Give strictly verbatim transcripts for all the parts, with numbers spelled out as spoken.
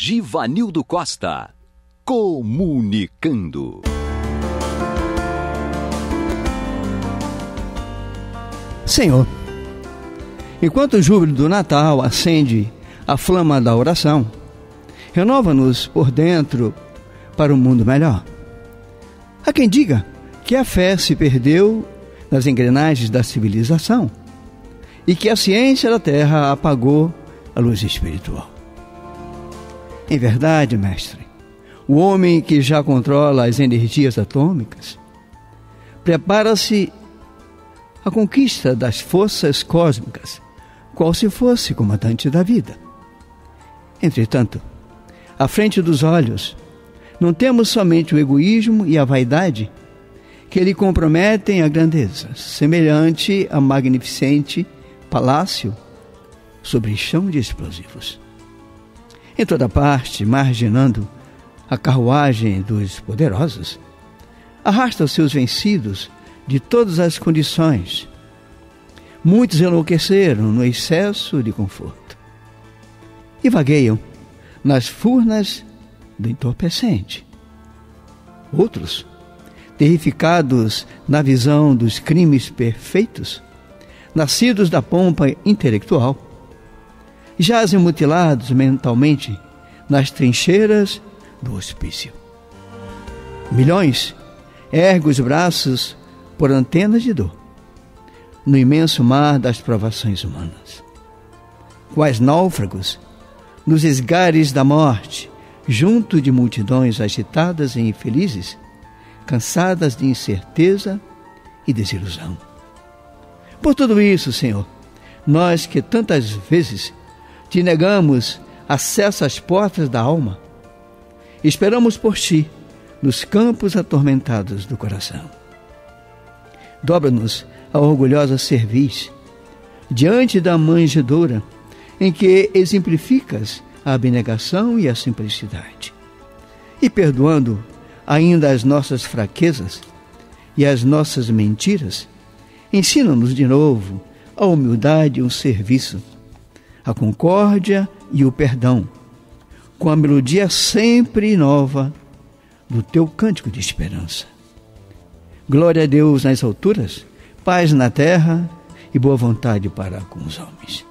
Givanildo Costa, comunicando. Senhor, enquanto o júbilo do Natal acende a flama da oração, renova-nos por dentro para um mundo melhor. Há quem diga que a fé se perdeu nas engrenagens da civilização e que a ciência da terra apagou a luz espiritual. Em verdade, mestre, o homem que já controla as energias atômicas prepara-se à conquista das forças cósmicas, qual se fosse comandante da vida. Entretanto, à frente dos olhos, não temos somente o egoísmo e a vaidade que lhe comprometem a grandeza, semelhante a magnificente palácio sobre chão de explosivos. Em toda parte, marginando a carruagem dos poderosos, arrasta os seus vencidos de todas as condições. Muitos enlouqueceram no excesso de conforto e vagueiam nas furnas do entorpecente. Outros, terrificados na visão dos crimes perfeitos, nascidos da pompa intelectual, jazem mutilados mentalmente nas trincheiras do hospício. Milhões erguem os braços por antenas de dor no imenso mar das provações humanas. Quais náufragos nos esgares da morte, junto de multidões agitadas e infelizes, cansadas de incerteza e desilusão. Por tudo isso, Senhor, nós que tantas vezes te negamos acesso às portas da alma, esperamos por ti nos campos atormentados do coração. Dobra-nos a orgulhosa cerviz diante da manjedoura em que exemplificas a abnegação e a simplicidade. E perdoando ainda as nossas fraquezas e as nossas mentiras, ensina-nos de novo a humildade e o serviço, a concórdia e o perdão, com a melodia sempre nova do teu cântico de esperança. Glória a Deus nas alturas, paz na terra e boa vontade para com os homens.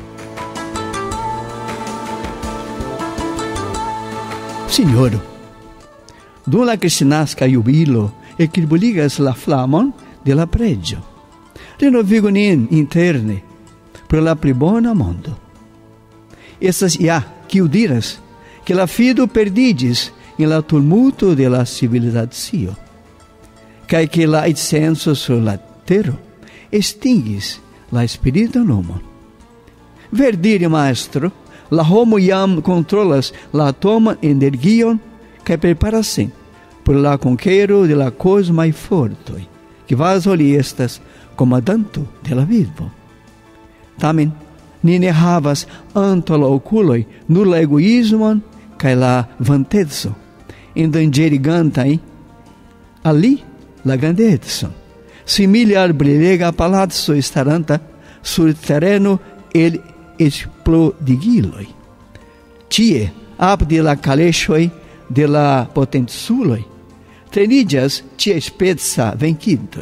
Signoro, dum la Christinasca jubilo equilibrigas la flamon de la pregio, renovigonin interne pro la pli bona mondo. Estas ja, kiu diras, que la fido perdidis in la tumulto de la civilizacio, kaj que la incenso sur la tero extingis la spiritan homon. Verdire, maestro, la homo jam controlas la atoman energion kaj preparas sin por la conquero de la cosmaj fortoj, kvazaŭ li estas komandanto de la vivo. Tamen, ni ne havas antaŭ la okuloj nur la egoismon kaj la vanteco, endanĝerigantaj al li la grandecon, simile al brilega palaco staranta sur tereno el explodigiloj. Tie, apud la kaleŝoj de la potenculoj, treniĝas ĉiaspeca venkintoj.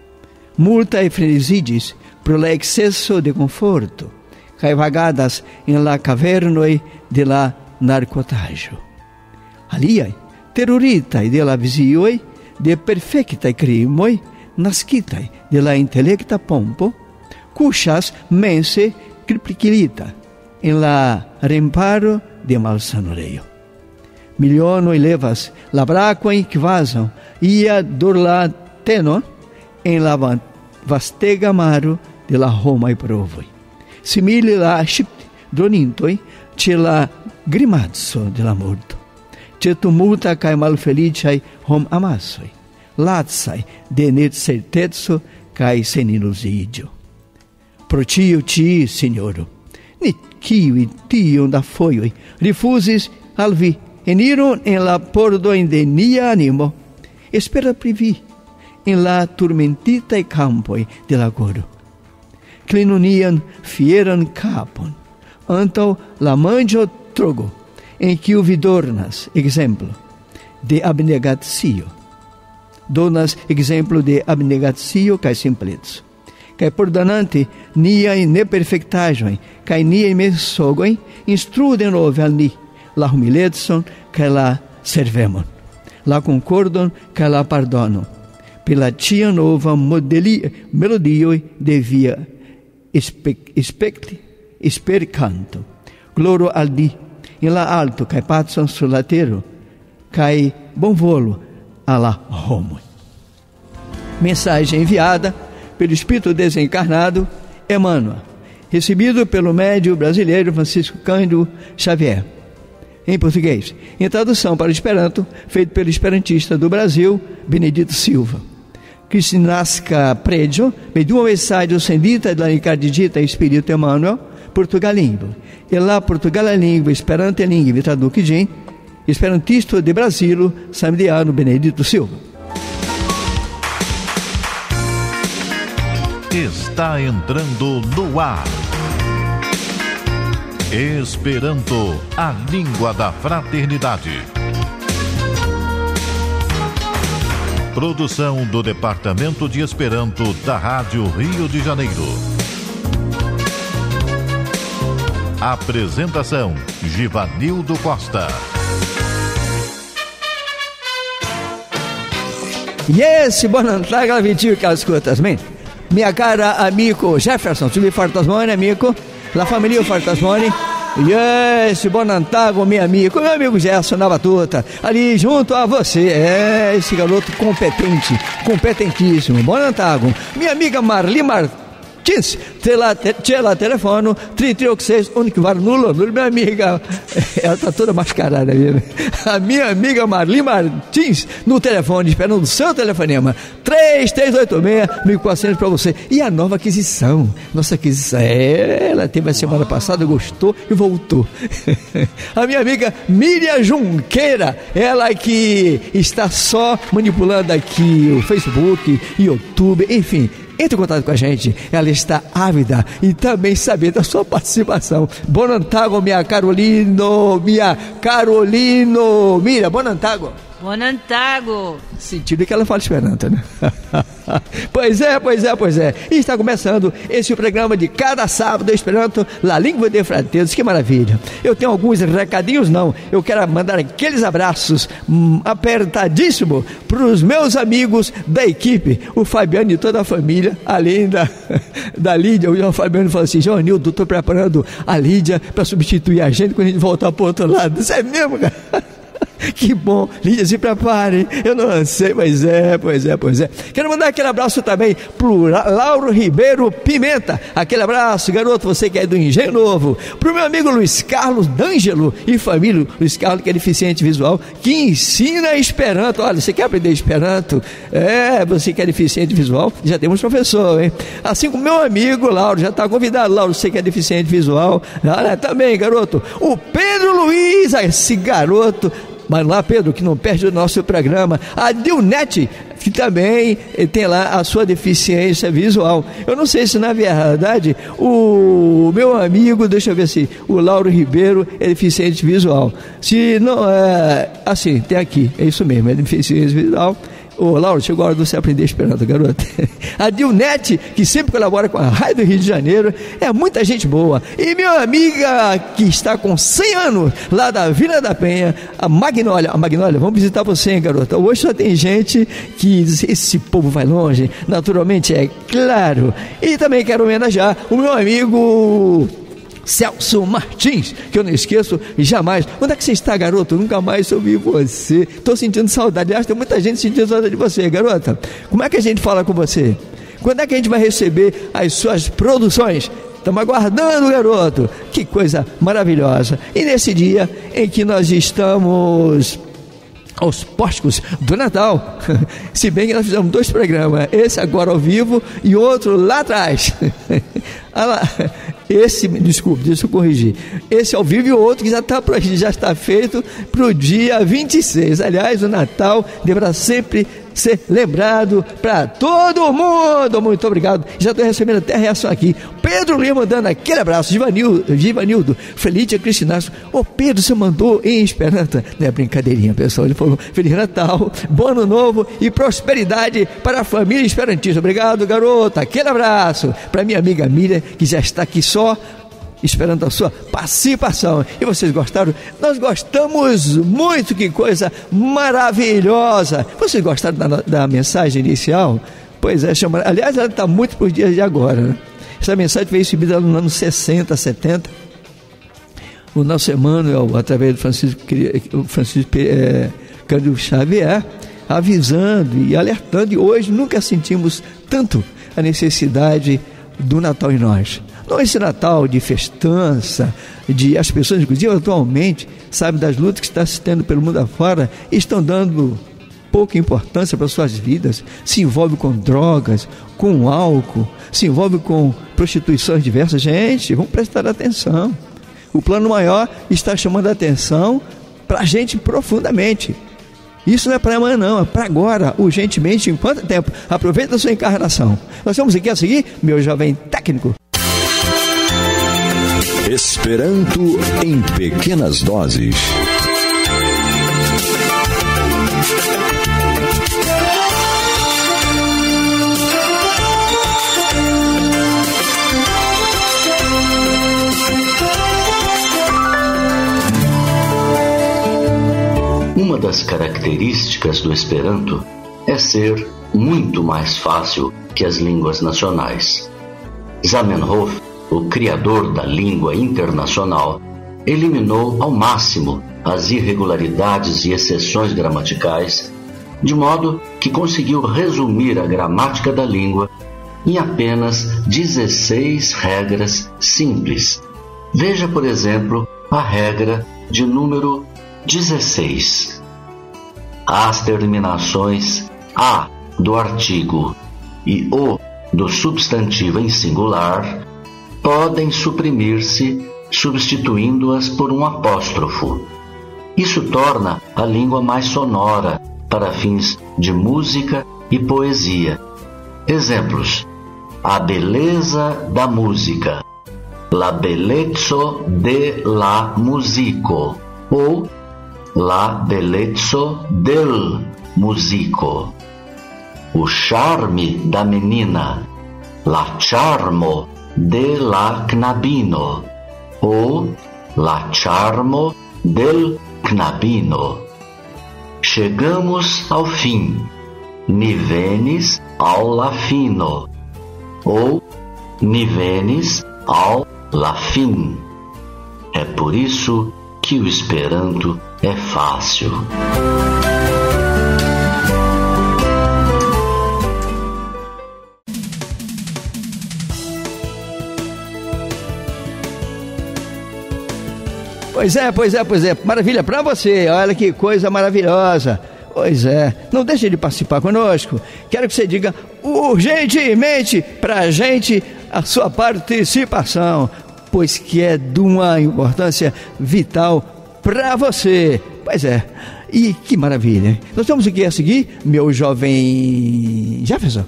Multaj freneziĝis pro la exceso de conforto, kaj vagadas en la cavernoj de la narkotaĵo. Aliaj, teruritaj de la vizioj de perfektaj krimoj, naskitaj de la intelekta pompo, kuŝas mense kriplikilita en la remparo de malsanulejo. Milionoj levas la brakojn kvazaŭ ia dorlateno en la vastega maro de la homaj provoj. Simile la ŝipdronintoj ĉe la grimaco de la morto, ĉe tumulta kaj malfeliĉaj homamasoj, lacaj de necerteco kaj seniluziĝo. Pro tio ĉi, Signoro, ni kiuj tion da fojoj rifuzis al vi eniron en la pordojn de nia animo, espera pri vi en la turmentitaj kampoj de la koro. Klinu nian fieran kapon antaŭ la manĝotrogo em que o vidornas, exemplo de abnegatio. Donas exemplo de abnegatio kaj simplec. Kaj pordonante niajn neperfektaĵojn kaj niajn mensogojn instruu denove al ni la humilecon kaj la servemon, la concordon kaj la pardonon, per la ĉiam nova melodioj de via spekti espercanto. Gloro al Di in la alto kaj pacon sur la tero kaj bonvolo alla homo. Mensagem enviada pelo Espírito desencarnado Emmanuel, recebido pelo médium brasileiro Francisco Cândido Xavier, em português, em tradução para o Esperanto, feito pelo esperantista do Brasil, Benedito Silva. Kristinaska Preggio, medium messaggio sentita dall'incardidita Spirito Emmanuel, Portugalingua, e la Portugala lingua Esperante lingua traducigem, esperantisto de Brasilo, Samediano Benedito Silva. Está entrando no ar. Esperanto, a língua da fraternidade. Produção do Departamento de Esperanto da Rádio Rio de Janeiro. Apresentação: Givanildo Costa. Yes, buonanotte, vitiu que ascoltas, men. Minha cara amico Jefferson, tu mi fartasmone, amico, la família fartasmone. Yes, buonanotte, meu amigo, meu amigo Gerson na batuta, ali junto a você, é, esse garoto competente, competentíssimo, buonanotte, minha amiga Marli Martins, c'è la telefono, três três seis, único var nulo, minha amiga, ela tá toda mascarada, viu? A minha amiga Marli Martins, no telefone, esperando o seu telefonema, três três oito seis, mil e quatrocentos para você, e a nova aquisição, nossa aquisição, é, ela teve a semana passada, gostou e voltou, a minha amiga Miriam Junqueira, ela que está só manipulando aqui o Facebook, YouTube, enfim, entre em contato com a gente, ela está ávida e também sabendo da sua participação. Buonantago, minha Carolino, minha Carolino, mira, buonantago. Buonantago. Sentido que ela fala esperanto, né? Pois é, pois é, pois é. E está começando esse programa de cada sábado Esperanto, La Língua de Fraternos. Que maravilha. Eu tenho alguns recadinhos, não. Eu quero mandar aqueles abraços hum, apertadíssimos para os meus amigos da equipe, o Fabiano e toda a família, além da, da Lídia. O Fabiano falou assim: João Nildo, estou preparando a Lídia para substituir a gente quando a gente voltar para o outro lado. Isso é mesmo, cara? Que bom, Lídia, se prepare. Eu não sei, pois é, pois é, pois é. Quero mandar aquele abraço também pro Lauro Ribeiro Pimenta. Aquele abraço, garoto, você que é do Engenho Novo. Pro meu amigo Luiz Carlos D'Angelo e família. Luiz Carlos, que é deficiente visual, que ensina Esperanto. Olha, você quer aprender Esperanto? É, você que é deficiente visual, já temos professor, hein? Assim como meu amigo Lauro, já está convidado. Lauro, você que é deficiente visual. Olha, também, garoto. O Pedro Luiz, esse garoto. Mas lá, Pedro, que não perde o nosso programa. A Dilnete, que também tem lá a sua deficiência visual. Eu não sei se na verdade o meu amigo, deixa eu ver se o Lauro Ribeiro é deficiente visual. Se não é, assim, tem aqui, é isso mesmo, é deficiência visual. Ô, Lauro, chegou a hora de você aprender Esperanto, garoto. A Dilnete, que sempre colabora com a Rádio do Rio de Janeiro, é muita gente boa. E minha amiga, que está com cem anos, lá da Vila da Penha, a Magnólia. A Magnólia, vamos visitar você, hein, garota? Hoje só tem gente que diz, esse povo vai longe. Naturalmente, é claro. E também quero homenagear o meu amigo Celso Martins, que eu não esqueço jamais. Onde é que você está, garoto? Nunca mais ouvi você. Estou sentindo saudade. Acho que tem muita gente sentindo saudade de você, garota. Como é que a gente fala com você? Quando é que a gente vai receber as suas produções? Estamos aguardando, garoto. Que coisa maravilhosa. E nesse dia em que nós estamos aos pórticos do Natal, se bem que nós fizemos dois programas, esse agora ao vivo e outro lá atrás. Esse, desculpe, deixa eu corrigir, esse ao vivo e o outro que já está, já está feito para o dia vinte e seis. Aliás, o Natal deverá sempre ser lembrado para todo mundo. Muito obrigado. Já estou recebendo até a reação aqui. Pedro Lima dando aquele abraço. Givanildo, Givanildo Felícia Cristinácio. Ô Pedro, você mandou em esperança. Não é brincadeirinha, pessoal. Ele falou: Feliz Natal, bom ano novo e prosperidade para a família esperantista. Obrigado, garota. Aquele abraço para minha amiga Miriam, que já está aqui só esperando a sua participação. E vocês gostaram? Nós gostamos muito, que coisa maravilhosa. Vocês gostaram da, da mensagem inicial? Pois é, chama, aliás, ela está muito para os dias de agora, né? Essa mensagem veio subida no ano sessenta, setenta. O nosso Emmanuel, através do Francisco, Francisco é, Cândido Xavier, avisando e alertando, e hoje nunca sentimos tanto a necessidade do Natal em nós. Não esse Natal de festança, de as pessoas, inclusive atualmente, sabem das lutas que estão se tendo pelo mundo afora, e estão dando pouca importância para suas vidas, se envolve com drogas, com álcool, se envolve com prostituições diversas. Gente, vamos prestar atenção. O plano maior está chamando a atenção para a gente profundamente. Isso não é para amanhã não, é para agora, urgentemente, enquanto tempo. Aproveita a sua encarnação. Nós vamos aqui a seguir, meu jovem técnico. Esperanto em pequenas doses. Uma das características do Esperanto é ser muito mais fácil que as línguas nacionais. Zamenhof, o criador da língua internacional, eliminou ao máximo as irregularidades e exceções gramaticais, de modo que conseguiu resumir a gramática da língua em apenas dezesseis regras simples. Veja, por exemplo, a regra de número dezesseis. As terminações A do artigo e O do substantivo em singular podem suprimir-se substituindo-as por um apóstrofo. Isso torna a língua mais sonora para fins de música e poesia. Exemplos: a beleza da música, la bellezza de la musico, ou la bellezza del musico. O charme da menina, la charmo de la knabino, ou la charmo del knabino. Chegamos ao fim, ni venis ao la fino, ou ni venis ao la fin. É por isso que o Esperanto é fácil. Pois é, pois é, pois é, maravilha para você, olha que coisa maravilhosa. Pois é, não deixe de participar conosco. Quero que você diga urgentemente para a gente a sua participação, pois que é de uma importância vital para você. Pois é, e que maravilha. Nós estamos aqui a seguir, meu jovem Jefferson.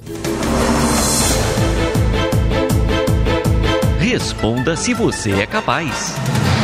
Responda se você é capaz.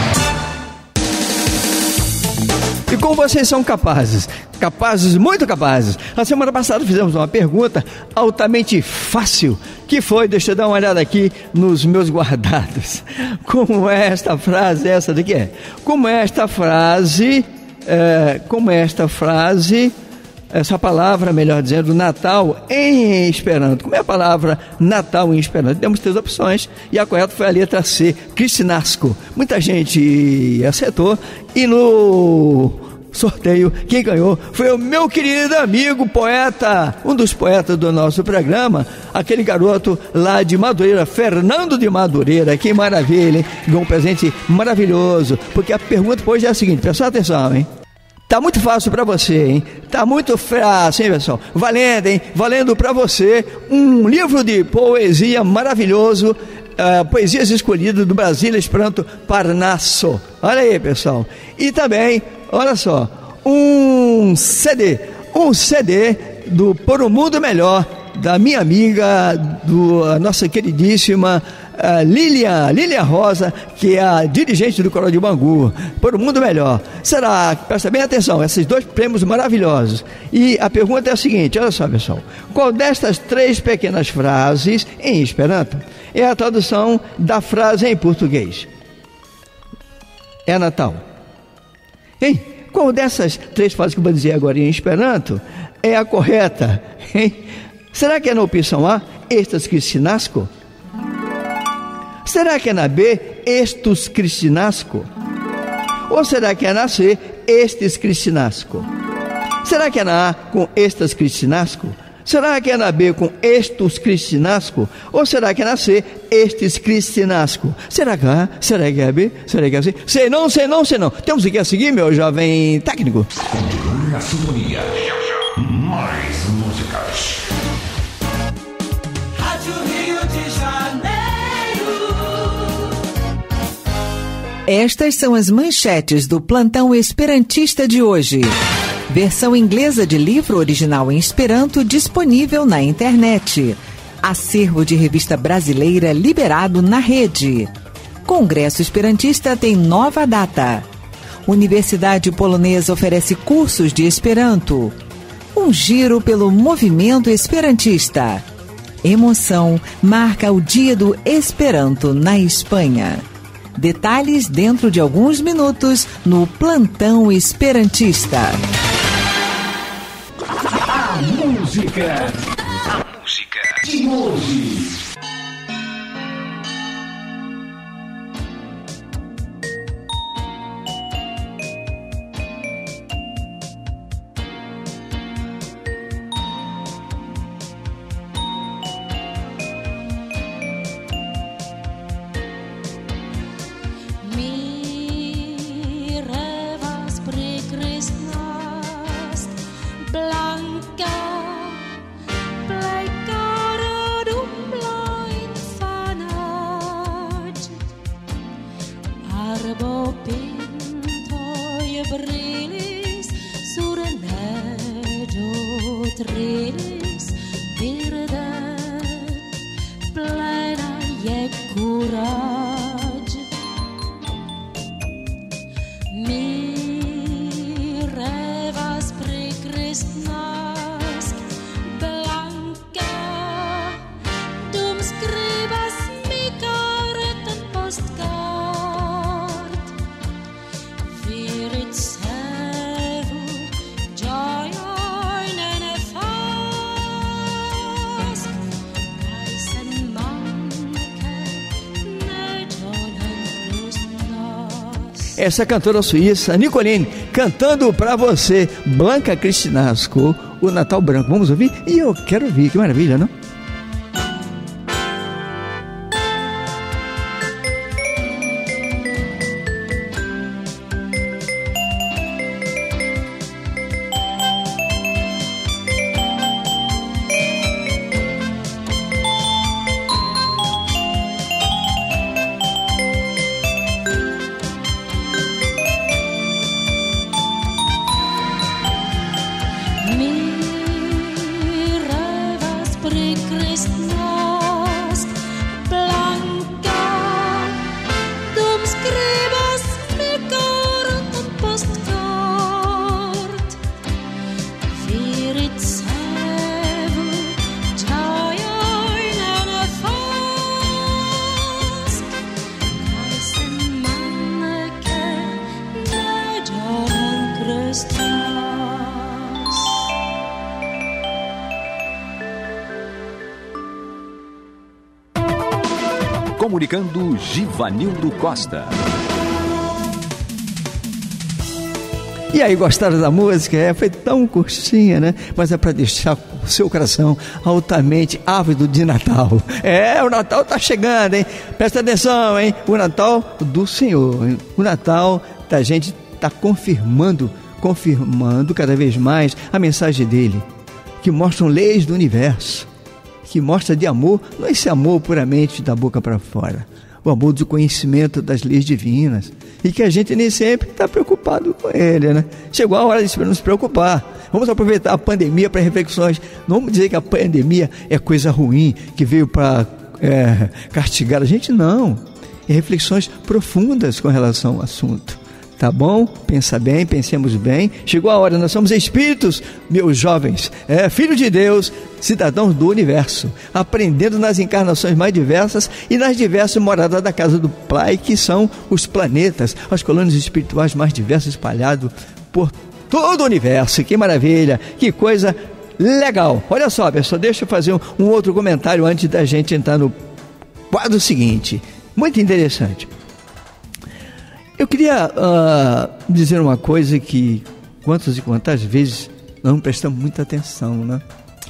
E como vocês são capazes? Capazes, muito capazes. Na semana passada fizemos uma pergunta altamente fácil, que foi, deixa eu dar uma olhada aqui nos meus guardados. Como é esta frase, essa daqui é? Como é esta frase, é, como é esta frase, essa palavra, melhor dizendo, Natal em Esperanto. Como é a palavra Natal em Esperanto? Temos três opções e a correta foi a letra C, Cristinasco. Muita gente acertou e no sorteio quem ganhou foi o meu querido amigo poeta, um dos poetas do nosso programa, aquele garoto lá de Madureira, Fernando de Madureira. Que maravilha, hein? Ganhou um presente maravilhoso, porque a pergunta hoje é a seguinte, pessoal, atenção, hein? Tá muito fácil para você, hein? Tá muito fácil, hein, pessoal? Valendo, hein? Valendo para você um livro de poesia maravilhoso, uh, Poesias Escolhidas do Brasília Esperanto Parnaso. Olha aí, pessoal. E também, olha só, um C D, um C D do Por um Mundo Melhor, da minha amiga, do, a nossa queridíssima uh, Lilian, Lilian Rosa, que é a dirigente do Coral de Bangu. Por um Mundo Melhor. Será, presta bem atenção, esses dois prêmios maravilhosos. E a pergunta é a seguinte, olha só, pessoal. Qual destas três pequenas frases em Esperanto é a tradução da frase em português? É Natal. Hein? Qual dessas três frases que eu vou dizer agora em Esperanto é a correta? Hein? Será que é na opção A, Estas Cristinasco? Será que é na B, Estus Cristinasco? Ou será que é na C, Estes Cristinasco? Será que é na A, com Estas Cristinasco? Será que é na B, com Estus Cristinasco? Ou será que é na C, Estes Cristinasco? Será que é A? Será que é a B? Será que é a C? Sei não, sei não, sei não. Temos o que a seguir, meu jovem técnico? Continue na sintonia. Mais músicas. Rádio Rio de Janeiro. Estas são as manchetes do Plantão Esperantista de hoje. Versão inglesa de livro original em Esperanto disponível na internet. Acervo de revista brasileira liberado na rede. Congresso Esperantista tem nova data. Universidade Polonesa oferece cursos de Esperanto. Um giro pelo movimento esperantista. Emoção marca o Dia do Esperanto na Espanha. Detalhes dentro de alguns minutos no Plantão Esperantista. A música. A música de hoje. Essa cantora suíça, Nicoline, cantando pra você, Blanca Cristinasco, o Natal Branco. Vamos ouvir? E eu quero ouvir, que maravilha, não? Comunicando Givanildo Costa. E aí, gostaram da música? É, foi tão curtinha, né? Mas é para deixar o seu coração altamente ávido de Natal. É, o Natal tá chegando, hein? Presta atenção, hein? O Natal do Senhor, hein? O Natal da gente tá confirmando, confirmando cada vez mais a mensagem dele, que mostram leis do universo, que mostra de amor, não esse amor puramente da boca para fora, o amor do conhecimento das leis divinas, e que a gente nem sempre está preocupado com ele, né? Chegou a hora de nos preocupar. Vamos aproveitar a pandemia para reflexões. Não vamos dizer que a pandemia é coisa ruim, que veio para é, castigar a gente, não. É reflexões profundas com relação ao assunto. Tá bom? Pensa bem, pensemos bem. Chegou a hora, nós somos espíritos, meus jovens, é, filhos de Deus, cidadãos do universo, aprendendo nas encarnações mais diversas e nas diversas moradas da casa do Pai, que são os planetas, as colônias espirituais mais diversas espalhados por todo o universo. Que maravilha, que coisa legal. Olha só, pessoal, deixa eu fazer um, um outro comentário antes da gente entrar no quadro seguinte. Muito interessante. Eu queria uh, dizer uma coisa que quantas e quantas vezes nós não prestamos muita atenção, né?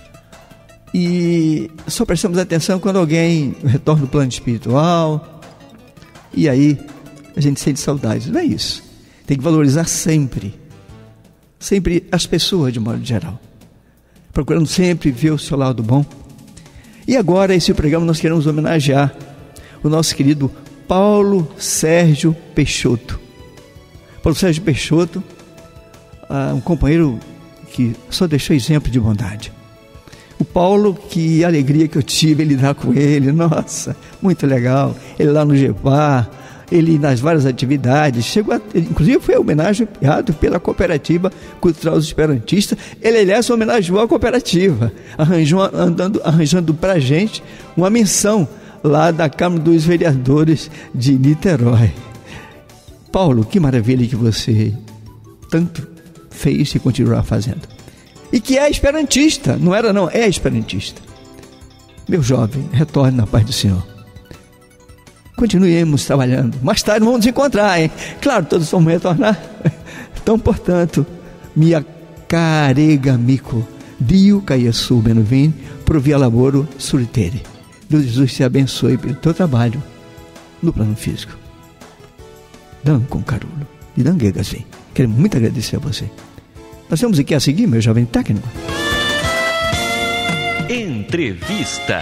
E só prestamos atenção quando alguém retorna do plano espiritual, e aí a gente sente saudade. Não é isso. Tem que valorizar sempre, sempre as pessoas de modo geral, procurando sempre ver o seu lado bom. E agora, esse programa, nós queremos homenagear o nosso querido Paulo Sérgio Peixoto. Paulo Sérgio Peixoto, uh, um companheiro que só deixou exemplo de bondade. O Paulo, que alegria que eu tive em lidar com ele, nossa, muito legal. Ele lá no Gepar, ele nas várias atividades, chegou a, inclusive foi homenageado pela Cooperativa Cultural dos Esperantistas. Ele, aliás, homenageou a cooperativa, arranjou, andando, arranjando para a gente uma menção lá da Câmara dos Vereadores de Niterói. Paulo, que maravilha que você tanto fez e continuará fazendo. E que é esperantista, não era não, é esperantista. Meu jovem, retorne na paz do Senhor. Continuemos trabalhando. Mais tarde vamos nos encontrar, hein? Claro, todos vamos retornar. Então, portanto, minha carega amico, Dio Caiesu Benovin, provia laboro solitere. Deus Jesus te abençoe pelo teu trabalho no plano físico. Dan com Carulo e Dan Gegasvin. Quero muito agradecer a você. Nós temos aqui a seguir, meu jovem técnico. Entrevista.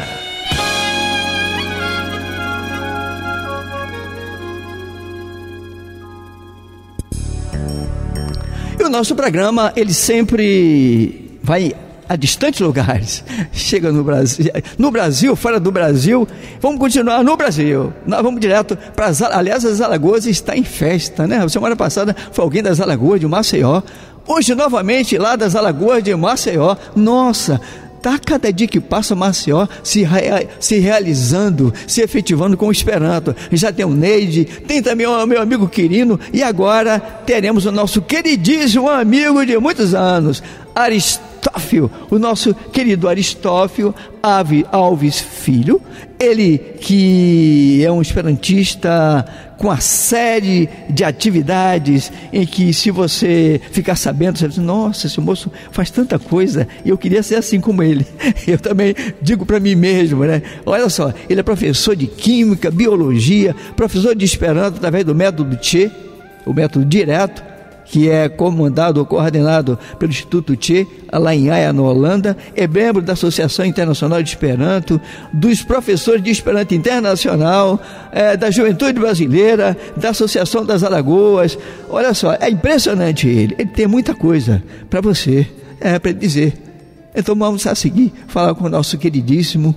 E o nosso programa, ele sempre vai a distantes lugares. Chega no Brasil, no Brasil, fora do Brasil. Vamos continuar no Brasil. Nós vamos direto para as... Aliás, as Alagoas está em festa, né? Semana passada foi alguém das Alagoas de Maceió. Hoje, novamente, lá das Alagoas de Maceió. Nossa, tá cada dia que passa Maceió se, rea, se realizando, se efetivando com o Esperanto. Já tem o Neide, tem também o meu amigo Quirino, e agora teremos o nosso queridíssimo amigo de muitos anos, Aristófio, o nosso querido Aristófio Alves Filho, ele que é um esperantista com uma série de atividades em que, se você ficar sabendo, você diz, nossa, esse moço faz tanta coisa e eu queria ser assim como ele. Eu também digo para mim mesmo, né? Olha só, ele é professor de Química, Biologia, professor de Esperanto através do método Tchê, o método direto, que é comandado ou coordenado pelo Instituto Tchê, lá em Haia, na Holanda. É membro da Associação Internacional de Esperanto, dos professores de Esperanto Internacional, é, da Juventude Brasileira, da Associação das Alagoas. Olha só, é impressionante ele. Ele tem muita coisa para você, é, para dizer. Então vamos a seguir, falar com o nosso queridíssimo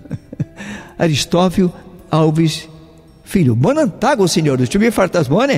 Aristófio Alves Filho. Boa tarde, senhores. Tu me fartas bone?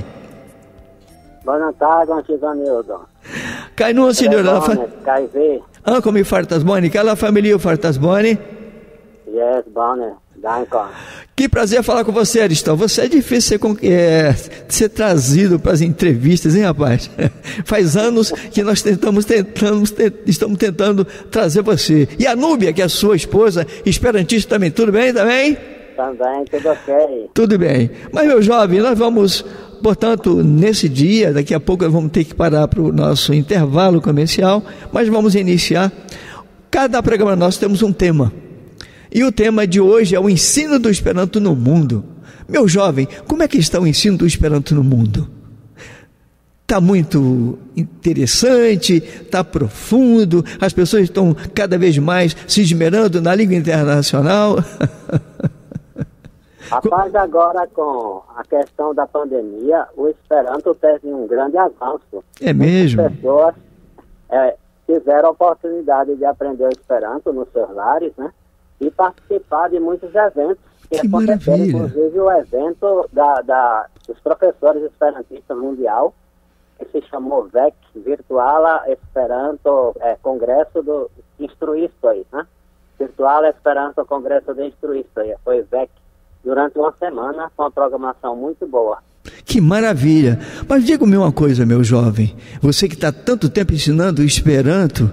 Boa tarde, Antivanildo. Cai no, senhora. Cai ver. Ah, como fartas bone? Aquela família fartas bone? Yes, bone. Danko. Que prazer falar com você, Aristófilo. Você é difícil ser, é, ser trazido para as entrevistas, hein, rapaz? Faz anos que nós tentamos, tentamos, tent, estamos tentando trazer você. E a Núbia, que é a sua esposa, esperantista também. Tudo bem também? Também, tudo ok. Tudo bem. Mas, meu jovem, nós vamos, portanto, nesse dia, daqui a pouco nós vamos ter que parar para o nosso intervalo comercial, mas vamos iniciar. Cada programa nosso temos um tema. E o tema de hoje é o ensino do Esperanto no mundo. Meu jovem, como é que está o ensino do Esperanto no mundo? Está muito interessante, está profundo, as pessoas estão cada vez mais se esmerando na língua internacional. Rapaz, agora com a questão da pandemia, o Esperanto teve um grande avanço. É mesmo? Muitas pessoas é, tiveram a oportunidade de aprender o Esperanto nos seus lares, né? E participar de muitos eventos. Que, que aconteceram, maravilha! Inclusive o evento da, da, dos professores esperantistas mundial, que se chamou V E C, Virtual Esperanto é, Congresso do Instruistoi, né? Virtual Esperanto Congresso do Instruistoi, foi V E C, durante uma semana, com uma programação muito boa. Que maravilha! Mas diga-me uma coisa, meu jovem, você que está tanto tempo ensinando o Esperanto,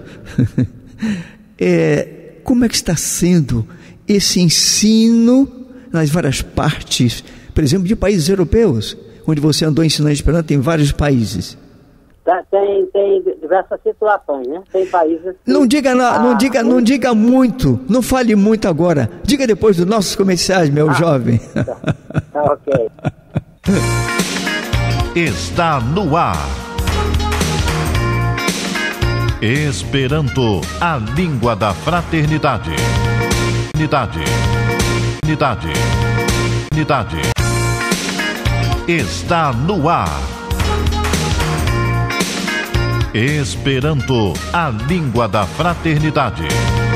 é, como é que está sendo esse ensino nas várias partes, por exemplo, de países europeus, onde você andou ensinando Esperanto em vários países? Tem, tem diversas situações, né? Tem países... Que, não diga, não, ah, não, diga, não diga muito, não fale muito agora. Diga depois dos nossos comerciais, meu ah, jovem. Tá, tá ok. Está no ar. Esperanto, a língua da fraternidade. Unidade. Unidade. Unidade. Está no ar. Esperanto, a língua da fraternidade.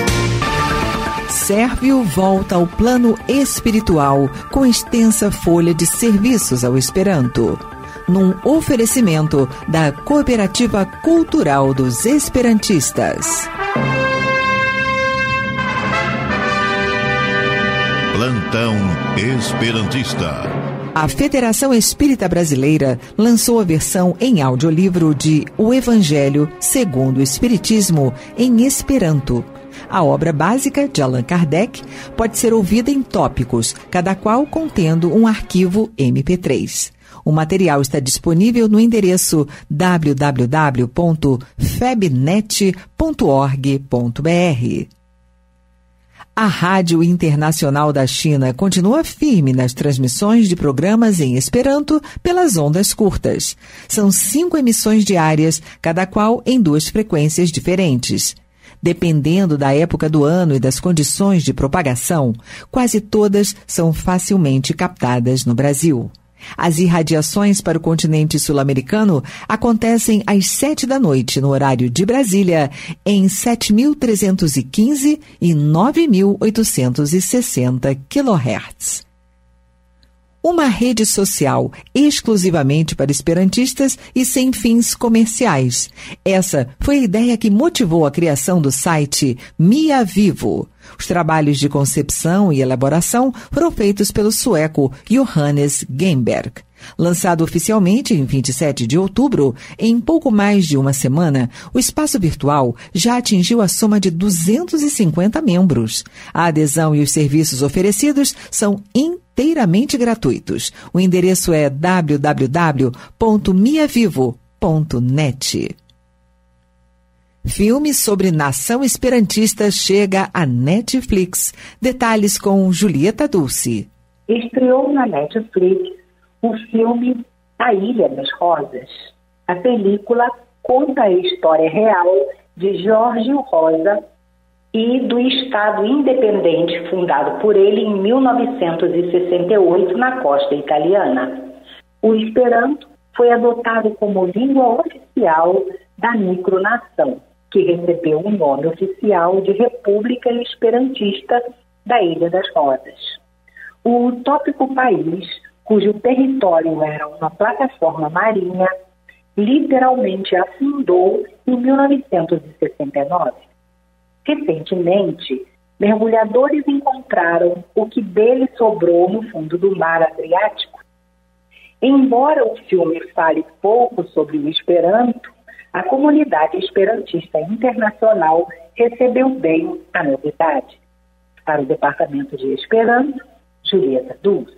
Sérvio volta ao plano espiritual com extensa folha de serviços ao Esperanto, num oferecimento da Cooperativa Cultural dos Esperantistas. Plantão Esperantista. A Federação Espírita Brasileira lançou a versão em audiolivro de O Evangelho segundo o Espiritismo em Esperanto. A obra básica de Allan Kardec pode ser ouvida em tópicos, cada qual contendo um arquivo M P três. O material está disponível no endereço w w w ponto febnet ponto org ponto b r. A Rádio Internacional da China continua firme nas transmissões de programas em Esperanto pelas ondas curtas. São cinco emissões diárias, cada qual em duas frequências diferentes. Dependendo da época do ano e das condições de propagação, quase todas são facilmente captadas no Brasil. As irradiações para o continente sul-americano acontecem às sete da noite, no horário de Brasília, em sete mil trezentos e quinze e nove mil oitocentos e sessenta quilohertz. Uma rede social exclusivamente para esperantistas e sem fins comerciais. Essa foi a ideia que motivou a criação do site Mia Vivo. Os trabalhos de concepção e elaboração foram feitos pelo sueco Johannes Gemberg. Lançado oficialmente em vinte e sete de outubro, em pouco mais de uma semana, o espaço virtual já atingiu a soma de duzentos e cinquenta membros. A adesão e os serviços oferecidos são inteiramente gratuitos. O endereço é w w w ponto mia vivo ponto net. Filme sobre nação esperantista chega à Netflix. Detalhes com Julieta Dulce. Estreou na Netflix o filme A Ilha das Rosas. A película conta a história real de Giorgio Rosa e do Estado independente fundado por ele em mil novecentos e sessenta e oito na costa italiana. O Esperanto foi adotado como língua oficial da micronação, que recebeu o nome oficial de República Esperantista da Ilha das Rosas. O utópico país, cujo território era uma plataforma marinha, literalmente afundou em mil novecentos e sessenta e nove. Recentemente, mergulhadores encontraram o que dele sobrou no fundo do mar Adriático. Embora o filme fale pouco sobre o Esperanto, a comunidade esperantista internacional recebeu bem a novidade. Para o Departamento de Esperanto, Julieta Dulce.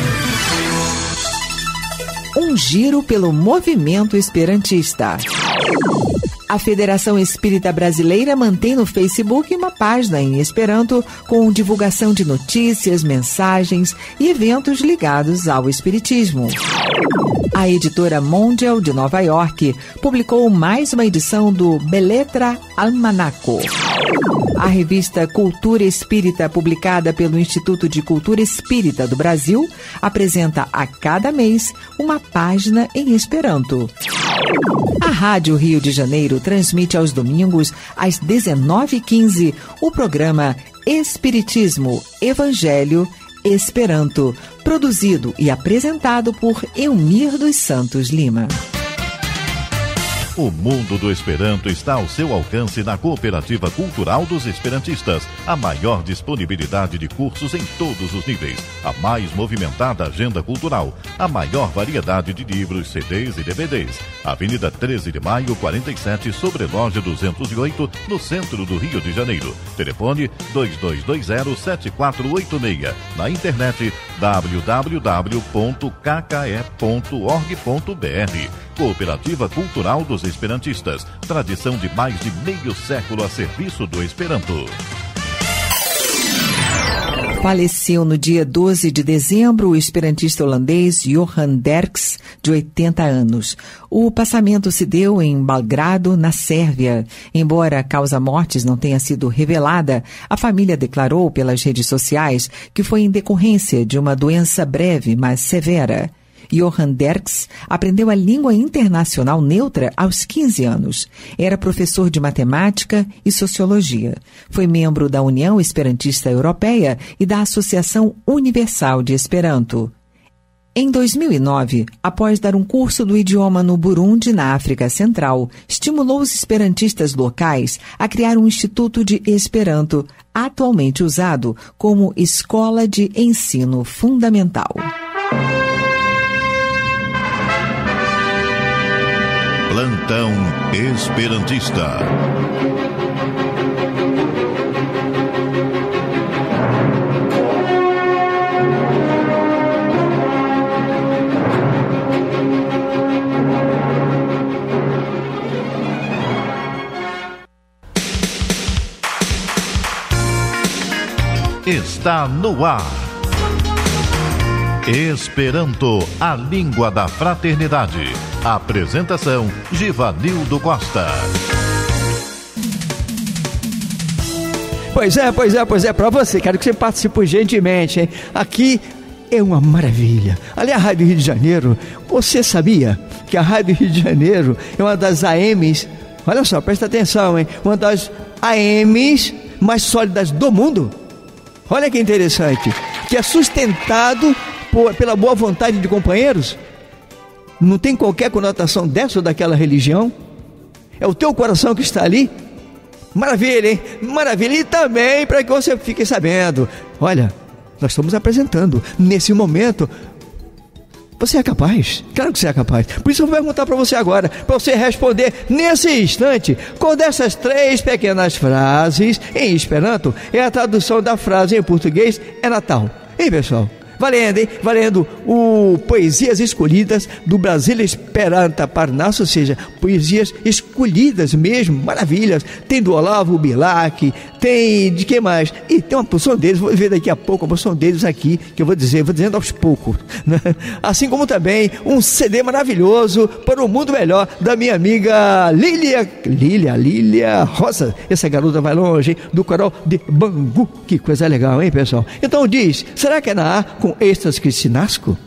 Um giro pelo movimento esperantista. A Federação Espírita Brasileira mantém no Facebook uma página em Esperanto com divulgação de notícias, mensagens e eventos ligados ao espiritismo. A editora Mondial de Nova York publicou mais uma edição do Beletra Almanaco. A revista Cultura Espírita, publicada pelo Instituto de Cultura Espírita do Brasil, apresenta a cada mês uma página em Esperanto. A Rádio Rio de Janeiro transmite aos domingos, às dezenove e quinze, o programa Espiritismo, Evangelho, Esperanto, produzido e apresentado por Elmir dos Santos Lima. O mundo do Esperanto está ao seu alcance na Cooperativa Cultural dos Esperantistas. A maior disponibilidade de cursos em todos os níveis. A mais movimentada agenda cultural. A maior variedade de livros, C Ds e D V Ds. Avenida treze de maio, quarenta e sete, sobre loja duzentos e oito, no centro do Rio de Janeiro. Telefone dois dois dois zero, sete quatro oito seis. Na internet w w w ponto k k e ponto org ponto b r. Cooperativa Cultural dos Esperantistas. Tradição de mais de meio século a serviço do Esperanto. Faleceu no dia doze de dezembro o esperantista holandês Johan Derks, de oitenta anos. O passamento se deu em Belgrado, na Sérvia. Embora a causa-mortes não tenha sido revelada, a família declarou pelas redes sociais que foi em decorrência de uma doença breve, mas severa. Johan Derks aprendeu a língua internacional neutra aos quinze anos. Era professor de matemática e sociologia. Foi membro da União Esperantista Europeia e da Associação Universal de Esperanto. Em dois mil e nove, após dar um curso do idioma no Burundi, na África Central, estimulou os esperantistas locais a criar um instituto de Esperanto, atualmente usado como escola de ensino fundamental. Plantão Esperantista. Está no ar. Esperanto, a língua da fraternidade. Apresentação, Givanildo Costa. Pois é, pois é, pois é, para você, quero que você participe urgentemente, hein? Aqui é uma maravilha. Ali é a Rádio Rio de Janeiro. Você sabia que a Rádio Rio de Janeiro é uma das A Ms, olha só, presta atenção, hein? Uma das A Ms mais sólidas do mundo. Olha que interessante, que é sustentado por, pela boa vontade de companheiros. Não tem qualquer conotação dessa ou daquela religião. É o teu coração que está ali. Maravilha, hein? Maravilha. E também para que você fique sabendo, olha, nós estamos apresentando nesse momento. Você é capaz? Claro que você é capaz. Por isso eu vou perguntar para você agora, para você responder nesse instante, qual dessas três pequenas frases em Esperanto é a tradução da frase em português é Natal. Hein, pessoal? Valendo, hein? Valendo o Poesias Escolhidas do Brasil Esperanta Parnaso, ou seja, poesias escolhidas mesmo, maravilhas. Tem do Olavo Bilac, tem de que mais? E tem uma porção deles, vou ver daqui a pouco a porção deles aqui, que eu vou dizer, vou dizendo aos poucos, né? Assim como também um C D maravilhoso para um mundo melhor da minha amiga Lília, Lília, Lília Rosa. Essa garota vai longe, hein? Do coral de Bangu. Que coisa legal, hein, pessoal? Então diz, será que é na A com Estas Cristinasco?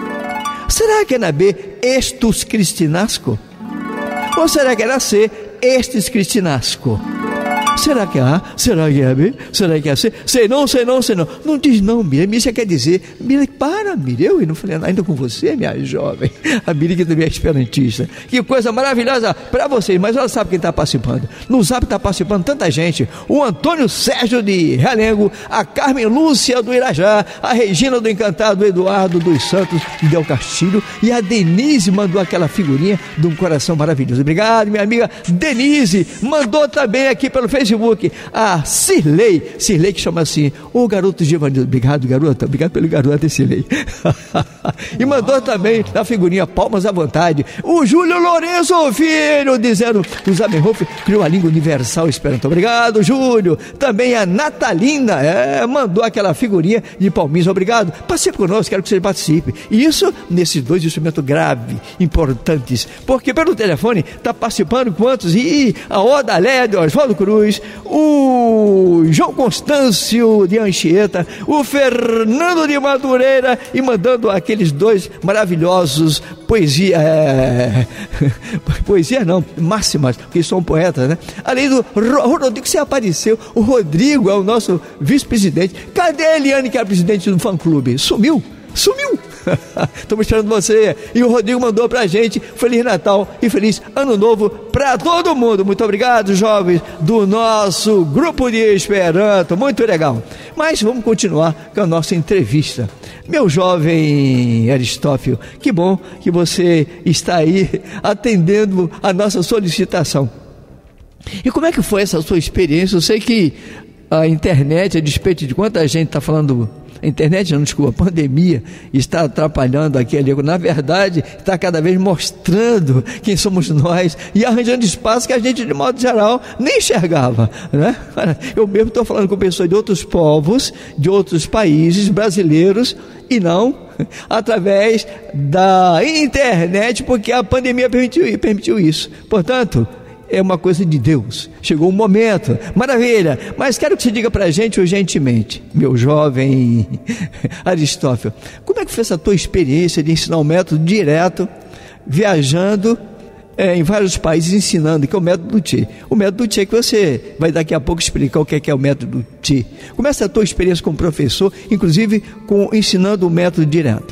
Será que é na B Estus Cristinasco? Ou será que é na C Estes Cristinasco? Será que é A? Será que é B? Será que é C? Sei não, sei não, sei não. Não diz não, Miriam. Isso quer dizer, Miriam, para, Miriam. Eu não falei ainda com você, minha jovem. A Miriam que também é esperantista. Que coisa maravilhosa para vocês. Mas ela sabe quem está participando. No Zap está participando tanta gente. O Antônio Sérgio de Realengo, a Carmen Lúcia do Irajá, a Regina do Encantado, o Eduardo dos Santos de Del Castilho e a Denise mandou aquela figurinha de um coração maravilhoso. Obrigado, minha amiga Denise. Mandou também aqui pelo Facebook Facebook, a Cirlei, Cirlei que chama assim, o garoto Givanildo, obrigado garota, obrigado pelo garoto Cirlei. E mandou também na figurinha palmas à vontade, o Júlio Lourenço Filho, dizendo que o Zamenhof criou a língua universal esperanto. Obrigado, Júlio. Também a Natalina, é, mandou aquela figurinha de palminhos, obrigado. Participe conosco, quero que você participe. E isso nesses dois instrumentos graves, importantes, porque pelo telefone está participando quantos? E a Oda Léa de Oswaldo Cruz, o João Constâncio de Anchieta, o Fernando de Madureira, e mandando aqueles dois maravilhosos poesia, é, poesia não, máximas, porque são poetas, né? Além do Rodrigo, você apareceu, o Rodrigo é o nosso vice-presidente. Cadê a Eliane, que é a presidente do fã-clube? Sumiu, sumiu. Estamos esperando você. E o Rodrigo mandou pra gente Feliz Natal e Feliz Ano Novo pra todo mundo. Muito obrigado, jovens do nosso grupo de Esperanto. Muito legal. Mas vamos continuar com a nossa entrevista. Meu jovem Aristófilo, que bom que você está aí atendendo a nossa solicitação. E como é que foi essa sua experiência? Eu sei que a internet, a despeito de quanta gente está falando, a internet, não, desculpa, a pandemia está atrapalhando aqui ali. Na verdade, está cada vez mostrando quem somos nós e arranjando espaço que a gente, de modo geral, nem enxergava, né? Eu mesmo estou falando com pessoas de outros povos, de outros países, brasileiros, e não através da internet, porque a pandemia permitiu, permitiu isso. Portanto, é uma coisa de Deus. Chegou um momento, maravilha. Mas quero que você diga para a gente urgentemente, meu jovem Aristófilo, como é que foi essa tua experiência de ensinar um método direto, viajando é, em vários países, ensinando, que é o método do Tchê. O método do Tchê que você vai daqui a pouco explicar o que é, que é o método do Tchê. Como é essa tua experiência como professor, inclusive com, ensinando o método direto?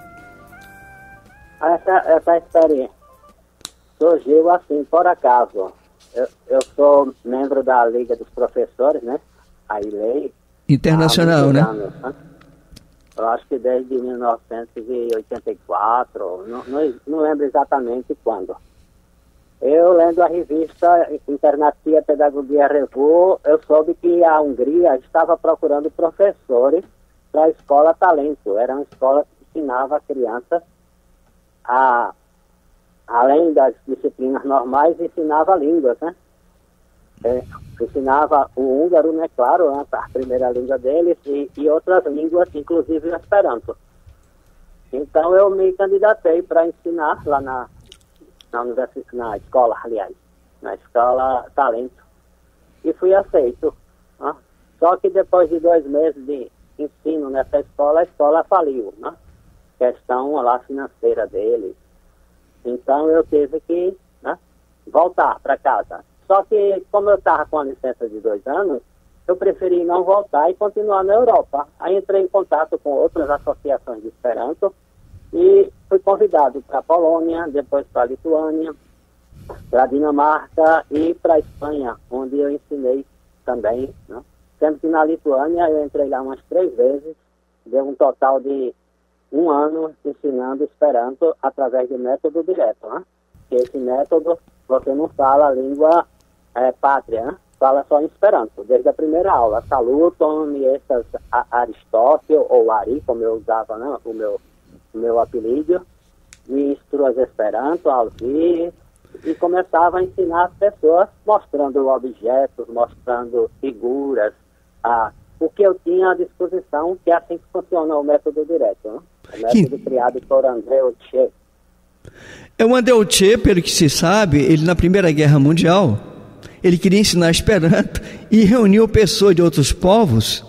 Essa, essa experiência surgiu assim, por acaso. Eu, eu sou membro da Liga dos Professores, né? A I L E I. Internacional, né? Anos, né? Eu acho que desde mil novecentos e oitenta e quatro, não, não, não lembro exatamente quando. Eu, lendo a revista Internacia Pedagogia Revue, eu soube que a Hungria estava procurando professores para a Escola Talento. Era uma escola que ensinava crianças a, além das disciplinas normais, ensinava línguas, né? É, ensinava o húngaro, né, claro, né, a primeira língua deles, e, e outras línguas, inclusive o Esperanto. Então eu me candidatei para ensinar lá na, na, universidade, na escola, aliás, na Escola Talento, e fui aceito. Né? Só que depois de dois meses de ensino nessa escola, a escola faliu, né? Questão lá financeira deles. Então eu tive que, né, voltar para casa. Só que, como eu estava com a licença de dois anos, eu preferi não voltar e continuar na Europa. Aí entrei em contato com outras associações de Esperanto e fui convidado para a Polônia, depois para a Lituânia, para a Dinamarca e para a Espanha, onde eu ensinei também, né? Sendo que na Lituânia eu entrei lá umas três vezes, deu um total de um ano ensinando Esperanto através do método direto, né? Que esse método, você não fala a língua é, pátria, né? Fala só em Esperanto, desde a primeira aula. Saluton, e essas a, Aristófilo, ou Ari, como eu usava, né? o, meu, o meu apelido, Instruas Esperanto, Alvi, e começava a ensinar as pessoas, mostrando objetos, mostrando figuras, a, o que eu tinha à disposição, que é assim que funciona o método direto, né? O método que... criado por André Tchê. É o André Tchê, pelo que se sabe, ele na Primeira Guerra Mundial, ele queria ensinar Esperanto e reuniu pessoas de outros povos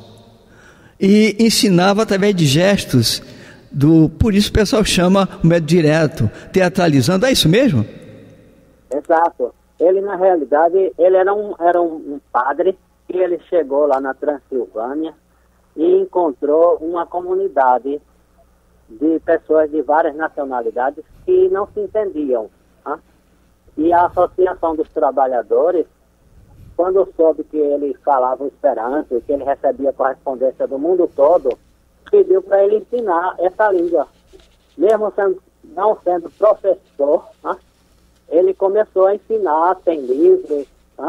e ensinava através de gestos, do, por isso o pessoal chama o método direto, teatralizando. É isso mesmo? Exato. Ele, na realidade, ele era um, era um, um padre, e ele chegou lá na Transilvânia e encontrou uma comunidade de pessoas de várias nacionalidades que não se entendiam. Né? E a Associação dos Trabalhadores, quando soube que ele falava o Esperanto e que ele recebia correspondência do mundo todo, pediu para ele ensinar essa língua. Mesmo sendo, não sendo professor, né? Ele começou a ensinar, tem livros, né?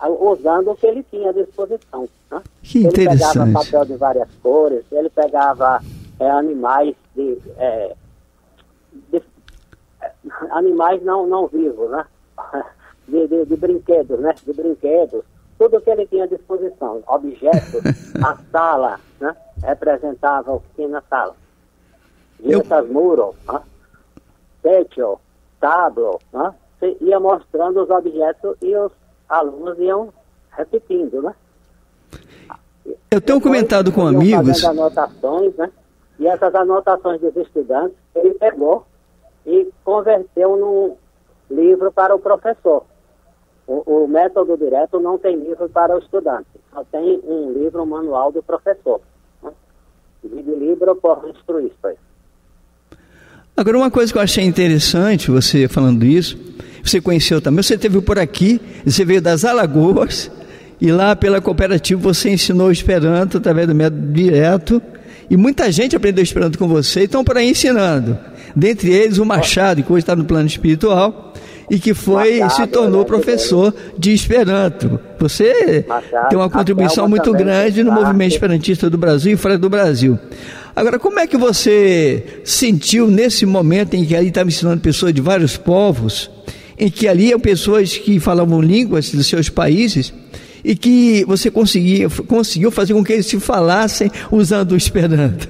usando o que ele tinha à disposição. Né? Que ele interessante. pegava papel de várias cores, ele pegava é, animais de, é, de é, animais não, não vivos, né? De, de, de brinquedos, né? De brinquedos, tudo que ele tinha à disposição, objetos, a sala, né? Representava o que tinha na sala. Essas muros, né? Techo, tablo, né? Você ia mostrando os objetos e os alunos iam repetindo, né? Eu tenho comentado com amigos... fazendo anotações, né? E essas anotações dos estudantes, ele pegou e converteu num livro para o professor. O, o método direto não tem livro para o estudante, só tem um livro, um manual do professor. Né? De livro por instruístas. Agora, uma coisa que eu achei interessante, você falando isso, você conheceu também, você esteve por aqui, você veio das Alagoas, e lá pela cooperativa você ensinou o Esperanto através do método direto, e muita gente aprendeu Esperanto com você, e estão por aí ensinando. Dentre eles o Machado, que hoje está no plano espiritual, e que foi, Machado, se tornou professor de Esperanto. Você Machado, tem uma contribuição muito grande no movimento esperantista do Brasil e fora do Brasil. Agora, como é que você sentiu nesse momento em que ali estava ensinando pessoas de vários povos, em que ali eram pessoas que falavam línguas dos seus países, e que você conseguia, conseguiu fazer com que eles se falassem usando o Esperanto?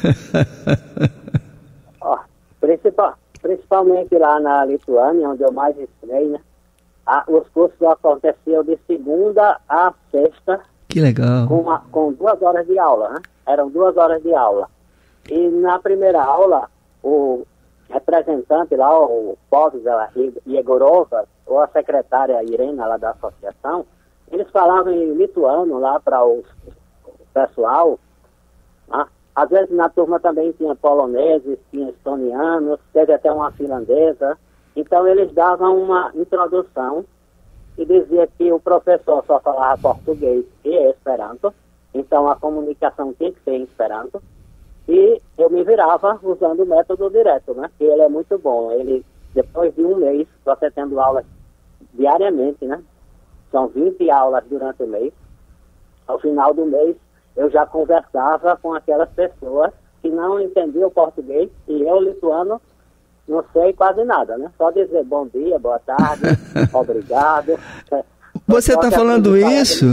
oh, principal, principalmente lá na Lituânia, onde eu mais estudei, né? Ah, os cursos aconteciam de segunda a sexta. Que legal. Com, uma, com duas horas de aula, né? Eram duas horas de aula. E na primeira aula, o representante lá, o Povza Yegorova, ou a secretária Irena lá da associação, eles falavam em lituano lá para o pessoal. Né? Às vezes na turma também tinha poloneses, tinha estonianos, teve até uma finlandesa. Então eles davam uma introdução e dizia que o professor só falava português e Esperanto, então a comunicação tinha que ser em Esperanto, e eu me virava usando o método direto, né? Que ele é muito bom. Ele, depois de um mês, você tendo aulas diariamente, né? São vinte aulas durante o mês. Ao final do mês, eu já conversava com aquelas pessoas que não entendiam o português, e eu, lituano, não sei quase nada, né? Só dizer bom dia, boa tarde, obrigado. Você está falando isso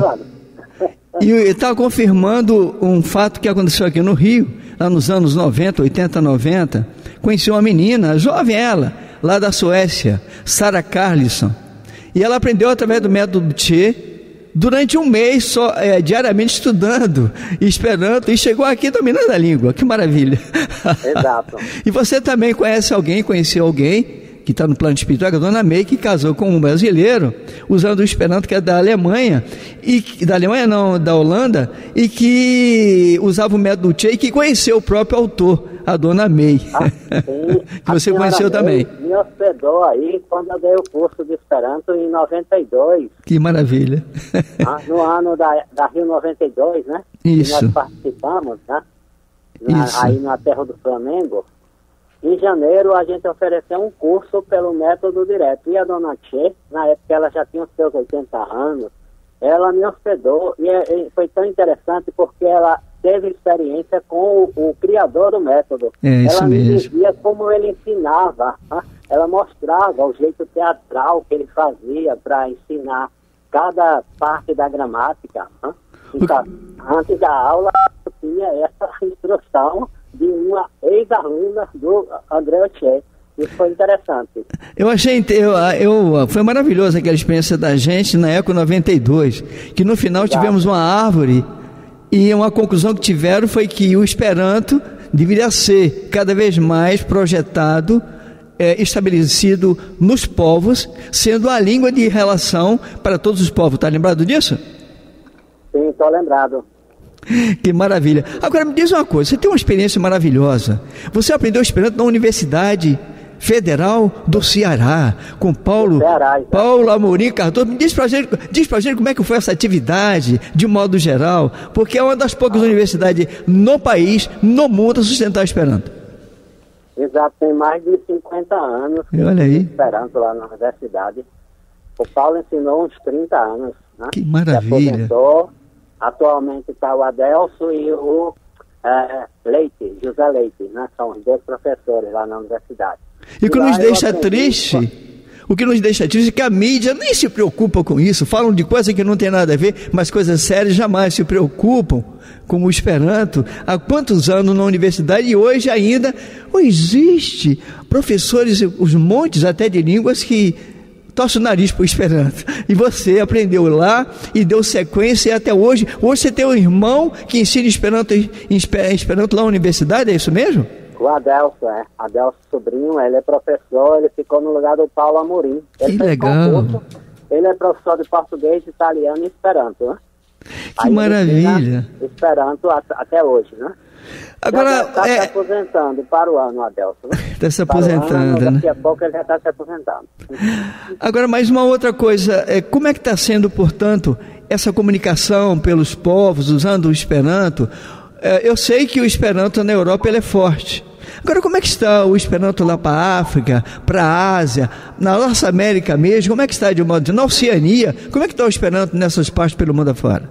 e está confirmando um fato que aconteceu aqui no Rio, lá nos anos noventa, oitenta, noventa. Conheci uma menina, jovem ela, lá da Suécia, Sarah Carlson, e ela aprendeu através do método Tchê, durante um mês só, é, diariamente estudando, Esperanto, e chegou aqui dominando a língua. Que maravilha. Exato. E você também conhece alguém, conheceu alguém que está no plano espiritual, a dona May, que casou com um brasileiro, usando o Esperanto, que é da Alemanha, e da Alemanha não, da Holanda, e que usava o método Tchê, e que conheceu o próprio autor, a dona May, ah, sim. que você conheceu May também. Me hospedou aí quando eu dei o curso de Esperanto em noventa e dois. Que maravilha. Ah, no ano da, da Rio noventa e dois, né? Isso. Que nós participamos, né? Na, Isso. Aí na terra do Flamengo. Em janeiro a gente ofereceu um curso pelo método direto. E a dona Tchê, na época ela já tinha os seus oitenta anos, ela me hospedou e, e foi tão interessante porque ela teve experiência com o, o criador do método. É isso ela me mesmo. dizia como ele ensinava, né? Ela mostrava o jeito teatral que ele fazia para ensinar cada parte da gramática. Né? Então, antes da aula, eu tinha essa instrução de uma ex-aluna do André Tchê. Isso foi interessante. Eu achei, eu, eu, foi maravilhosa aquela experiência da gente na Eco noventa e dois, que no final Exato. Tivemos uma árvore, e uma conclusão que tiveram foi que o Esperanto deveria ser cada vez mais projetado, é, estabelecido nos povos, sendo a língua de relação para todos os povos. Está lembrado disso? Sim, estou lembrado. Que maravilha. Agora me diz uma coisa, você tem uma experiência maravilhosa. Você aprendeu Esperanto na Universidade Federal do Ceará, com Paulo, Ceará, Paulo Amorim Cardoso. Me diz pra gente, diz pra gente como é que foi essa atividade, de modo geral, porque é uma das poucas universidades no país, no mundo, a sustentar Esperanto. Exato, tem mais de cinquenta anos e olha aí. Esperanto lá na universidade. O Paulo ensinou uns trinta anos. né? Que maravilha. Se aposentou. Atualmente está o Adelso e o é, Leite, José Leite, né? São os dois professores lá na universidade. E o que e nos deixa aprendi... triste, o que nos deixa triste é que a mídia nem se preocupa com isso, falam de coisas que não tem nada a ver, mas coisas sérias jamais se preocupam com o Esperanto. Há quantos anos na universidade e hoje ainda oh, existe professores, os montes até de línguas que torce o nariz para o Esperanto. E você aprendeu lá e deu sequência e até hoje. Hoje você tem um irmão que ensina Esperanto, Esperanto lá na universidade, é isso mesmo? O Adelso, é. Adelso Sobrinho, ele é professor, ele ficou no lugar do Paulo Amorim. Ele que legal. Concurso, ele é professor de português, italiano e Esperanto, né? Que Aí maravilha. Esperanto até hoje, né? Agora, está é... se aposentando para o ano, Adelso. Está né? se aposentando, ano, né? Daqui a pouco ele já está se aposentando. Agora, mais uma outra coisa, é, como é que está sendo, portanto, essa comunicação pelos povos, usando o Esperanto? É, eu sei que o Esperanto na Europa ele é forte. Agora, como é que está o Esperanto lá para a África, para a Ásia, na nossa América mesmo? Como é que está de modo na Oceania? Como é que está o Esperanto nessas partes pelo mundo afora?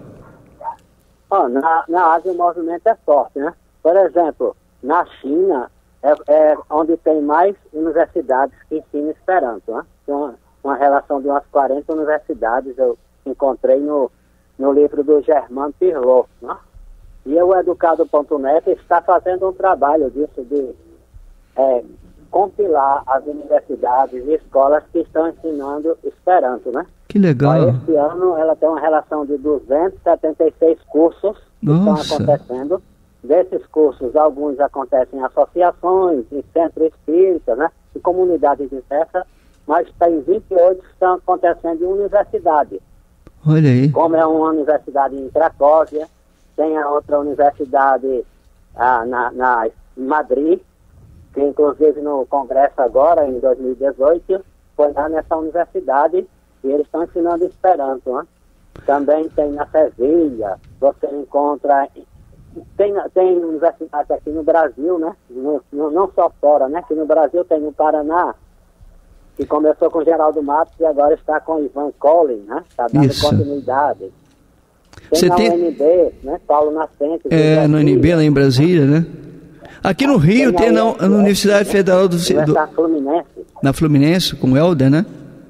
Oh, na, na Ásia o movimento é forte, né? Por exemplo, na China é, é onde tem mais universidades que ensinam Esperanto, né? Tem uma, uma relação de umas quarenta universidades, eu encontrei no, no livro do Germán Pirlo, né? E o Educado ponto net está fazendo um trabalho disso, de é, compilar as universidades e escolas que estão ensinando Esperanto, né? Que legal. Este ano ela tem uma relação de duzentos e setenta e seis cursos que Nossa. estão acontecendo. Desses cursos, alguns acontecem em associações, em centros espíritas, né? Em comunidades diversas, mas tem vinte e oito que estão acontecendo em universidade. Olha aí. Como é uma universidade em Cracóvia, tem a outra universidade ah, na, na em Madrid, que inclusive no congresso agora, em dois mil e dezoito, foi lá nessa universidade e eles estão ensinando Esperanto, né? Também tem na Sevilha, você encontra, tem, tem universidades aqui no Brasil, né? No, no, não só fora, né? Aqui no Brasil tem no Paraná, que começou com Geraldo Matos e agora está com Ivan Collin, né? Está dando Isso. continuidade. Tem Você na tem... U N B, né? Paulo Nascente. É, no U N B lá em Brasília, né? Aqui no Rio tem, tem na, na Universidade Federal do... do... Na Fluminense. Na Fluminense, com o Helder, né?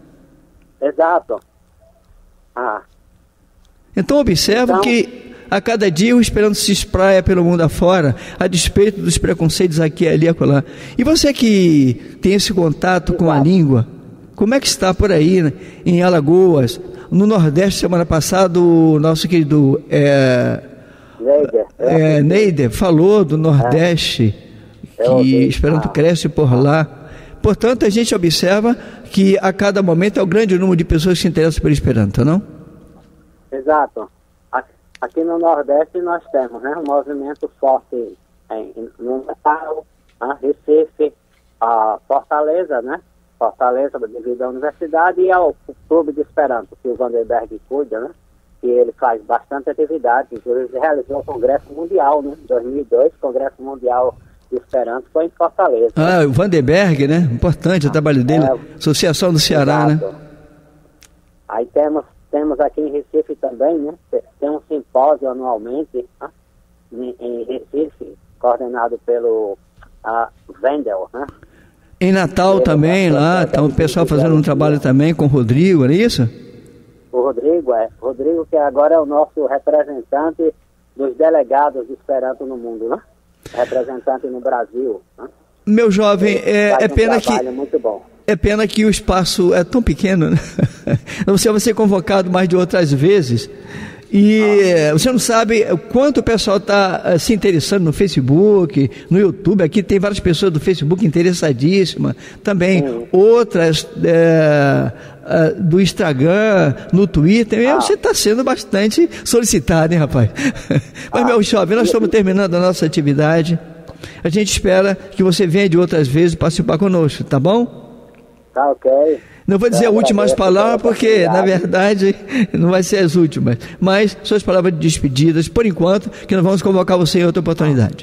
Exato. Ah. Então observa então... que a cada dia o Esperanto se espraia pelo mundo afora, a despeito dos preconceitos aqui, ali e acolá. E você que tem esse contato Exato. com a língua, como é que está por aí, né? Em Alagoas? No Nordeste, semana passada, o nosso querido é, Neider, é, Neider falou do Nordeste, é. que Esperanto ah. cresce por lá. Portanto, a gente observa que a cada momento é o grande número de pessoas que se interessam por Esperanto, não? Exato. Aqui no Nordeste nós temos, né, um movimento forte em, no Natal, né, Recife, a Fortaleza, né? Fortaleza devido à universidade e ao Clube de Esperanto, que o Vanderberg cuida, né? Que ele faz bastante atividade, inclusive realizou o Congresso Mundial, né? Em dois mil e dois, o Congresso Mundial de Esperanto foi em Fortaleza. Ah, o Vanderberg, né? Importante o trabalho dele, é, Associação do Ceará, exato. né? Aí temos, temos aqui em Recife também, né? Tem um simpósio anualmente, né? em, em Recife, coordenado pelo a Wendel, né? Em Natal ele também, lá, está o pessoal fazendo um trabalho também com o Rodrigo, não é isso? O Rodrigo, é. Rodrigo que agora é o nosso representante dos delegados de Esperanto no mundo, né? Representante no Brasil, né? Meu jovem, é, é pena um que... muito bom. É pena que o espaço é tão pequeno, né? Você vai ser convocado mais de outras vezes e ah. você não sabe quanto o pessoal está se interessando no Facebook, no YouTube. Aqui tem várias pessoas do Facebook interessadíssimas. Também Sim. outras é, é, do Instagram, no Twitter. Ah. Você está sendo bastante solicitado, hein, rapaz? Mas, ah. meu jovem, nós estamos terminando a nossa atividade. A gente espera que você venha de outras vezes participar conosco, tá bom? Tá ok. Não vou dizer as últimas palavras, porque, na verdade, não vai ser as últimas. Mas suas palavras de despedidas, por enquanto, que nós vamos convocar você em outra oportunidade.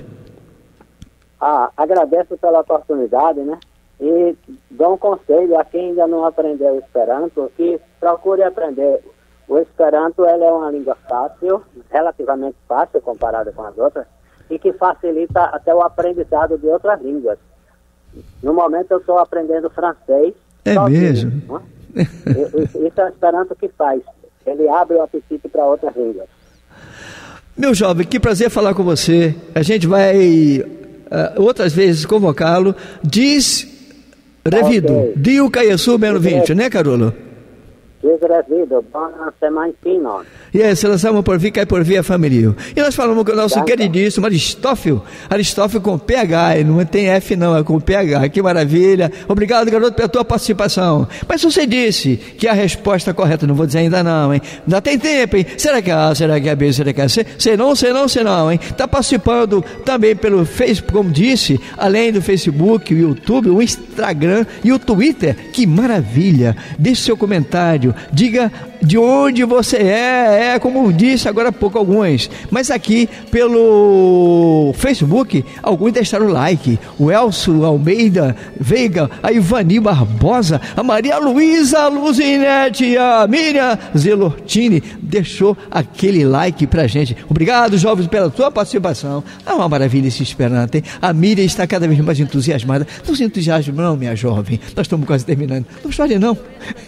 Ah, agradeço pela oportunidade, né? E dou um conselho a quem ainda não aprendeu Esperanto, que procure aprender o Esperanto ele é uma língua fácil, relativamente fácil comparada com as outras, e que facilita até o aprendizado de outras línguas. No momento eu estou aprendendo francês. É sozinho, mesmo? Né? Isso é o Esperanto que faz. Ele abre o apetite para outras línguas. Meu jovem, que prazer falar com você. A gente vai uh, outras vezes convocá-lo. Diz revido. Okay. Dio Caiesu Beno vinte, né, Carolo? Diz revido. Bona semana fino. Yes, lançamos por vir, cai por vir a família. E nós falamos com o nosso queridíssimo Aristófilo, Aristófilo com P H, não tem F não, é com P H, que maravilha. Obrigado, garoto, pela tua participação. Mas você disse que a resposta correta, não vou dizer ainda não, hein? Ainda tem tempo, hein? Será que é A, será que é B, será que é C? Sei não, sei não, sei não, hein? Tá participando também pelo Facebook, como disse, além do Facebook, o YouTube, o Instagram e o Twitter. Que maravilha! Deixe seu comentário, diga de onde você é, é como disse agora há pouco alguns, mas aqui pelo Facebook, alguns deixaram like, o Elcio Almeida Veiga, a Ivani Barbosa, a Maria Luísa Luzinete, a Miriam Zelortini, deixou aquele like pra gente. Obrigado, jovens, pela tua participação. É uma maravilha esse Esperanto, hein? A Miriam está cada vez mais entusiasmada. Não se entusiasme não, minha jovem, nós estamos quase terminando. Não chore não.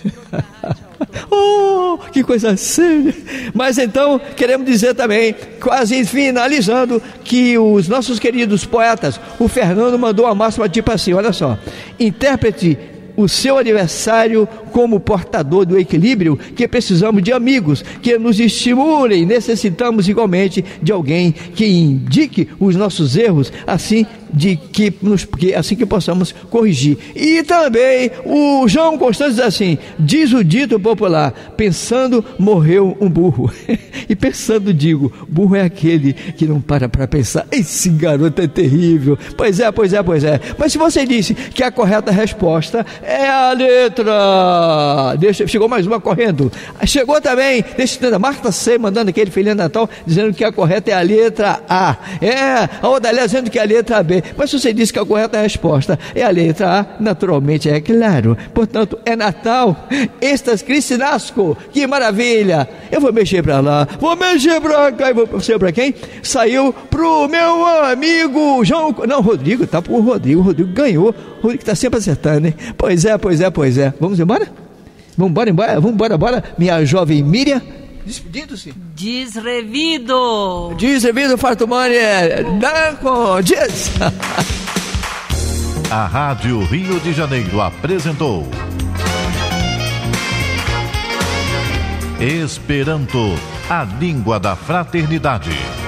Oh, que coisa séria. Mas então, queremos dizer também, quase finalizando, que os nossos queridos poetas, o Fernando mandou uma máxima tipo assim, olha só: intérprete o seu aniversário como portador do equilíbrio, que precisamos de amigos que nos estimulem, necessitamos igualmente de alguém que indique os nossos erros, assim de que, nos, que assim que possamos corrigir. E também o João Constante diz assim, diz o dito popular, pensando morreu um burro. E pensando digo, burro é aquele que não para para pensar. Esse garoto é terrível. Pois é, pois é, pois é. Mas se você disse que a correta resposta é a letra... Deixa, chegou mais uma correndo. Chegou também, deixa eu entender, Marta C mandando aquele Feliz Natal, dizendo que a correta é a letra A. É, a Odalia dizendo que é a letra B. Mas se você disse que a correta resposta é a letra A, naturalmente é claro. Portanto, é Natal. Estas Cristinasco, que maravilha. Eu vou mexer pra lá, vou mexer pra cá, e vou mexer pra quem? Saiu pro meu amigo João, não, Rodrigo, tá pro Rodrigo, o Rodrigo ganhou, o Rodrigo tá sempre acertando, hein? Pois é, pois é, pois é. Vamos embora? Vamos embora, embora? Vamos embora, bora, minha jovem Miriam. Despedindo-se. Desrevido. Desrevido, Fartumani. Danco, diz. A Rádio Rio de Janeiro apresentou Esperanto, a língua da fraternidade.